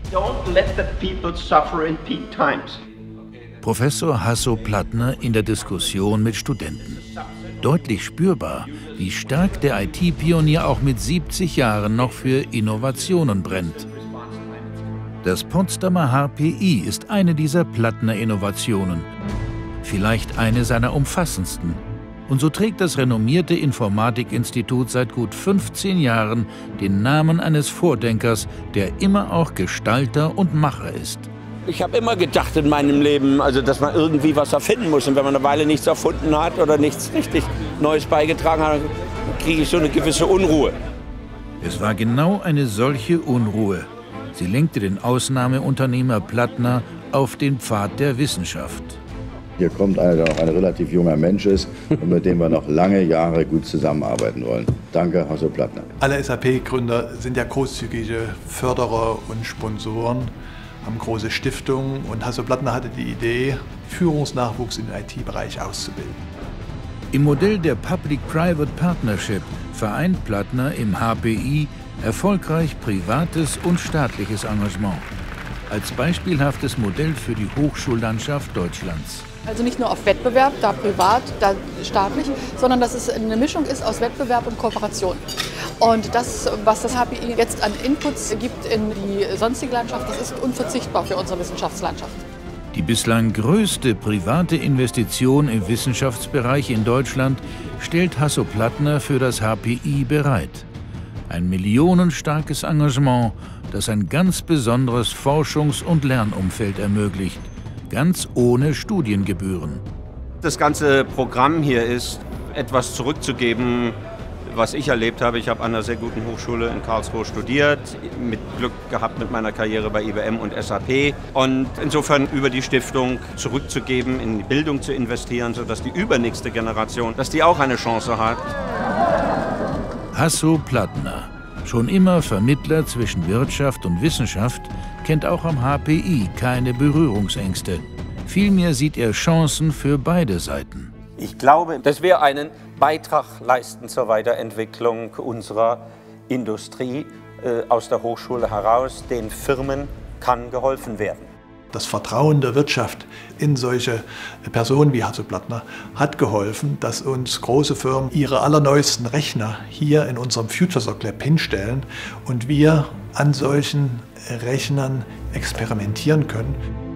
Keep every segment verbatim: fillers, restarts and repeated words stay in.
Don't let the people suffer in peak times. Professor Hasso-Plattner in der Diskussion mit Studenten. Deutlich spürbar, wie stark der I T-Pionier auch mit siebzig Jahren noch für Innovationen brennt. Das Potsdamer H P I ist eine dieser Plattner-Innovationen, vielleicht eine seiner umfassendsten. Und so trägt das renommierte Informatikinstitut seit gut fünfzehn Jahren den Namen eines Vordenkers, der immer auch Gestalter und Macher ist. Ich habe immer gedacht in meinem Leben, also dass man irgendwie was erfinden muss. Und wenn man eine Weile nichts erfunden hat oder nichts richtig Neues beigetragen hat, kriege ich so eine gewisse Unruhe. Es war genau eine solche Unruhe. Sie lenkte den Ausnahmeunternehmer Plattner auf den Pfad der Wissenschaft. Hier kommt einer, der noch ein relativ junger Mensch ist und mit dem wir noch lange Jahre gut zusammenarbeiten wollen. Danke, Hasso-Plattner. Alle S A P-Gründer sind ja großzügige Förderer und Sponsoren, haben große Stiftungen und Hasso-Plattner hatte die Idee, Führungsnachwuchs im I T-Bereich auszubilden. Im Modell der Public-Private Partnership vereint Plattner im H P I erfolgreich privates und staatliches Engagement. Als beispielhaftes Modell für die Hochschullandschaft Deutschlands. Also nicht nur auf Wettbewerb, da privat, da staatlich, sondern dass es eine Mischung ist aus Wettbewerb und Kooperation. Und das, was das H P I jetzt an Inputs gibt in die sonstige Landschaft, das ist unverzichtbar für unsere Wissenschaftslandschaft. Die bislang größte private Investition im Wissenschaftsbereich in Deutschland stellt Hasso-Plattner für das H P I bereit. Ein millionenstarkes Engagement, das ein ganz besonderes Forschungs- und Lernumfeld ermöglicht, ganz ohne Studiengebühren. Das ganze Programm hier ist, etwas zurückzugeben, was ich erlebt habe. Ich habe an einer sehr guten Hochschule in Karlsruhe studiert, mit Glück gehabt mit meiner Karriere bei I B M und S A P. Und insofern über die Stiftung zurückzugeben, in die Bildung zu investieren, sodass die übernächste Generation, dass die auch eine Chance hat. Hasso-Plattner, schon immer Vermittler zwischen Wirtschaft und Wissenschaft, kennt auch am H P I keine Berührungsängste. Vielmehr sieht er Chancen für beide Seiten. Ich glaube, dass wir einen Beitrag leisten zur Weiterentwicklung unserer Industrie äh, aus der Hochschule heraus. Den Firmen kann geholfen werden. Das Vertrauen der Wirtschaft in solche Personen wie Hasso-Plattner hat geholfen, dass uns große Firmen ihre allerneuesten Rechner hier in unserem FutureSoc Lab hinstellen und wir an solchen Rechnern experimentieren können.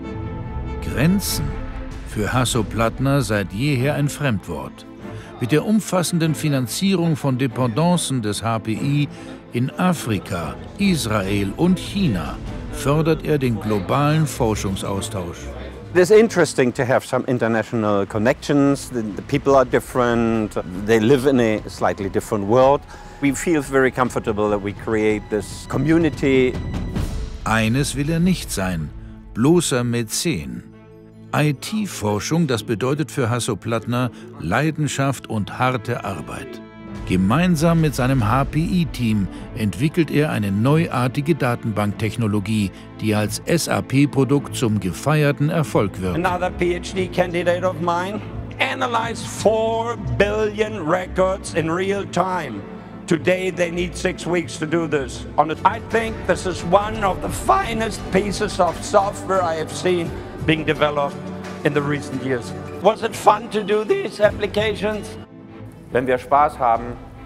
Grenzen. Für Hasso-Plattner seit jeher ein Fremdwort. Mit der umfassenden Finanzierung von Dependancen des H P I in Afrika, Israel und China fördert er den globalen Forschungsaustausch. It is interesting to have some international connections. The, the people are different. They live in a slightly different world. We feel very comfortable that we create this community. Eines will er nicht sein: bloßer Mäzen. I T-Forschung, das bedeutet für Hasso-Plattner Leidenschaft und harte Arbeit. Gemeinsam mit seinem H P I-Team entwickelt er eine neuartige Datenbanktechnologie, die als S A P-Produkt zum gefeierten Erfolg wird. Another PhD candidate of mine analyzed four billion records in real time. Today they need six weeks to do this. I think this is one of the finest pieces of software I have seen being developed in the recent years. Was it fun to do these applications? Wenn wir Spaß haben,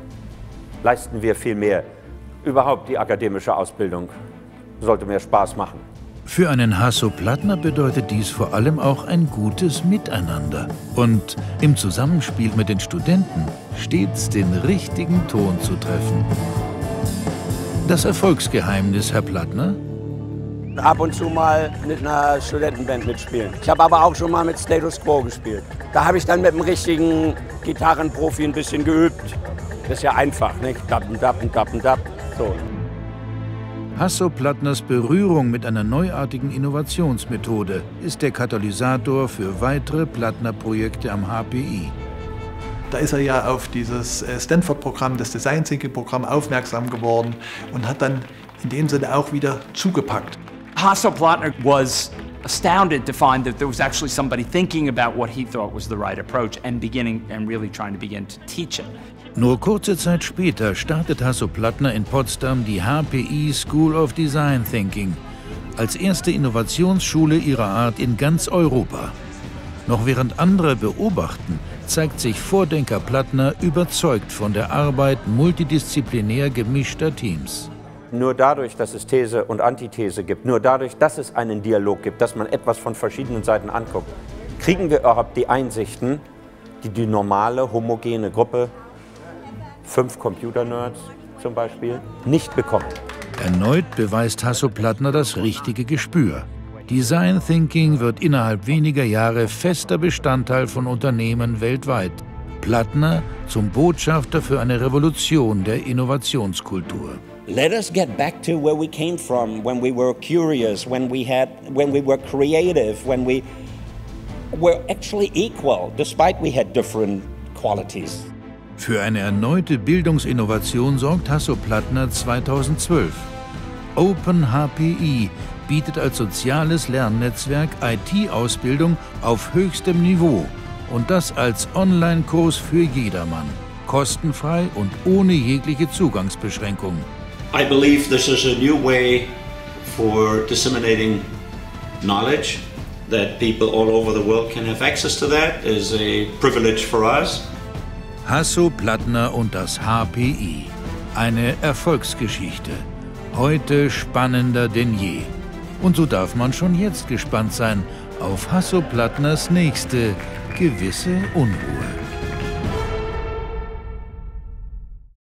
leisten wir viel mehr. Überhaupt die akademische Ausbildung sollte mehr Spaß machen. Für einen Hasso-Plattner bedeutet dies vor allem auch ein gutes Miteinander und im Zusammenspiel mit den Studenten stets den richtigen Ton zu treffen. Das Erfolgsgeheimnis, Herr Plattner? Ab und zu mal mit einer Studentenband mitspielen. Ich habe aber auch schon mal mit Status Quo gespielt. Da habe ich dann mit einem richtigen Gitarrenprofi ein bisschen geübt. Das ist ja einfach, nicht? Dappen, dappen, dappen, dappen. So. Hasso-Plattners Berührung mit einer neuartigen Innovationsmethode ist der Katalysator für weitere Plattner-Projekte am H P I. Da ist er ja auf dieses Stanford-Programm, das Design Thinking-Programm aufmerksam geworden und hat dann in dem Sinne auch wieder zugepackt. Hasso-Plattner was astounded to find that there was actually somebody thinking about what he thought was the right approach and beginning and really trying to begin to teach it. Nur kurze Zeit später startet Hasso-Plattner in Potsdam die H P I School of Design Thinking, als erste Innovationsschule ihrer Art in ganz Europa. Noch während andere beobachten, zeigt sich Vordenker Plattner überzeugt von der Arbeit multidisziplinär gemischter Teams. Nur dadurch, dass es These und Antithese gibt, nur dadurch, dass es einen Dialog gibt, dass man etwas von verschiedenen Seiten anguckt, kriegen wir überhaupt die Einsichten, die die normale, homogene Gruppe, fünf Computer-Nerds zum Beispiel, nicht bekommt. Erneut beweist Hasso-Plattner das richtige Gespür. Design Thinking wird innerhalb weniger Jahre fester Bestandteil von Unternehmen weltweit. Plattner zum Botschafter für eine Revolution der Innovationskultur. Let us get back to where we came from, when we were curious, when we had, when we were creative, when we were actually equal, despite we had different qualities. Für eine erneute Bildungsinnovation sorgt Hasso-Plattner zweitausendzwölf. Open H P I bietet als soziales Lernnetzwerk I T-Ausbildung auf höchstem Niveau und das als Online-Kurs für jedermann, kostenfrei und ohne jegliche Zugangsbeschränkung. I believe this is a new way for disseminating knowledge, that people all over the world can have access to that is a privilege for us. Hasso-Plattner und das H P I. Eine Erfolgsgeschichte. Heute spannender denn je. Und so darf man schon jetzt gespannt sein auf Hasso-Plattners nächste gewisse Unruhe.